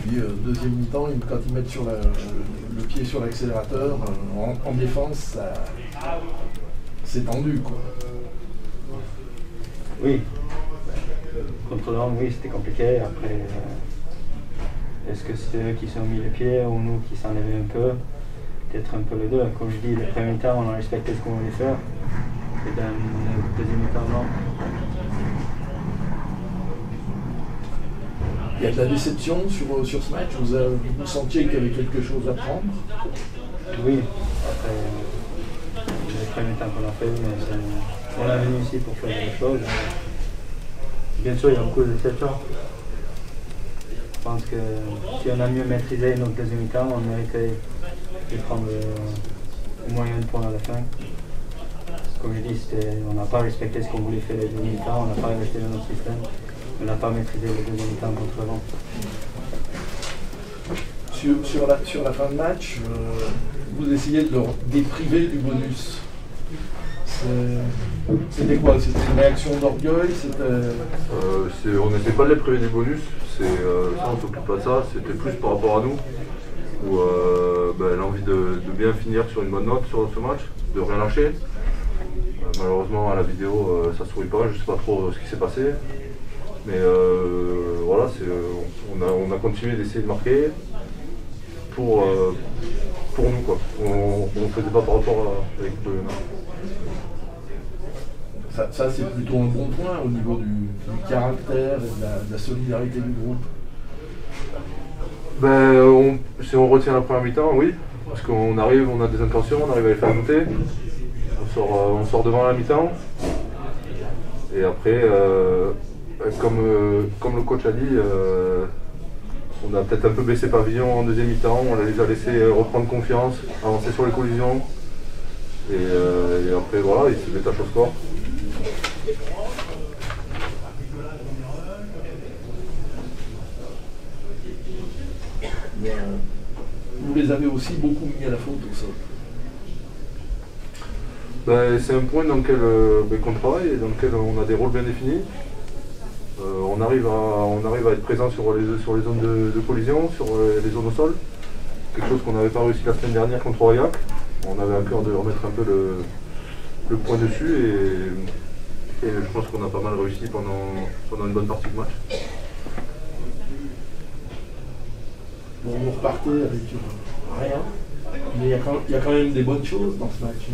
puis deuxième mi-temps, quand ils mettent le pied sur l'accélérateur, en défense, c'est tendu, quoi. Oui. Contre l'homme, oui, c'était compliqué. Après, est-ce que c'est eux qui se sont mis le pied ou nous qui s'en levaient un peu? Peut-être un peu les deux. Comme je dis, le premier temps, on a respecté ce qu'on voulait faire. Et dans le deuxième temps, non. Il y a de la déception sur ce match. Vous sentiez qu'il y avait quelque chose à prendre? Oui. Après, le premier temps qu'on a fait, on est venu ici pour faire des choses. Bien sûr, il y a beaucoup de déceptions. Je pense que si on a mieux maîtrisé notre deuxième temps, on méritait de prendre au moins un point à la fin. Comme je dis, on n'a pas respecté ce qu'on voulait faire le deuxième temps, on n'a pas resté dans notre système, on n'a pas maîtrisé le deuxième temps contre l'avant. Sur la fin de match, vous essayez de les priver du bonus. C'était quoi? C'était une réaction d'orgueil? On n'était pas de les priver du bonus, ça on ne s'occupe pas de ça, c'était plus par rapport à nous, où l'envie de bien finir sur une bonne note sur ce match, de rien lâcher. Malheureusement à la vidéo ça ne sourit pas, je ne sais pas trop ce qui s'est passé, mais voilà, on a continué d'essayer de marquer pour nous, quoi. On ne faisait pas par rapport à l'équipe de Lyon. Ça c'est plutôt un bon point au niveau du caractère et de la solidarité du groupe. Si on retient la première mi-temps, oui, parce qu'on arrive, on a des intentions, on arrive à les faire douter. On sort devant la mi-temps. Et après, comme le coach a dit, on a peut-être un peu baissé pavillon en deuxième mi-temps, on les a laissés reprendre confiance, avancer sur les collisions. Et après voilà, ils se détachent au score. Vous les avez aussi beaucoup mis à la faute au sol. C'est un point dans lequel qu'on travaille et dans lequel on a des rôles bien définis. On arrive à être présent sur les zones de collision, sur les zones au sol. Quelque chose qu'on n'avait pas réussi la semaine dernière contre Aurillac. On avait à cœur de remettre un peu le point dessus et je pense qu'on a pas mal réussi pendant une bonne partie du match. Bon, vous repartez avec rien, mais il y a quand même des bonnes choses dans ce match.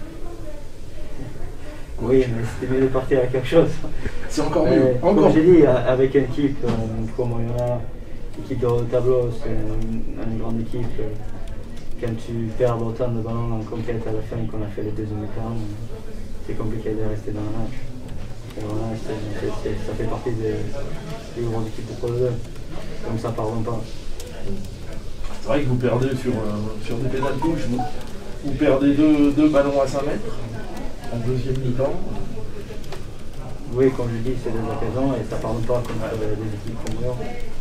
Oui, mais c'était mieux de partir avec quelque chose. C'est encore mieux. Comme j'ai dit, avec une équipe comme on a, l'équipe de haut tableau, c'est une grande équipe. Quand tu perds autant de ballons en conquête à la fin qu'on a fait les deuxième mi-temps, c'est compliqué de rester dans le match. Voilà, ça fait partie des grandes équipes de Pro 2. Comme ça, pardon pas. C'est vrai que vous perdez sur des pénales touches, vous perdez deux ballons à 5 mètres en deuxième mi-temps. Oui, comme je dis, c'est des occasions et ça ne parle pas comme des équipes comme Lyon.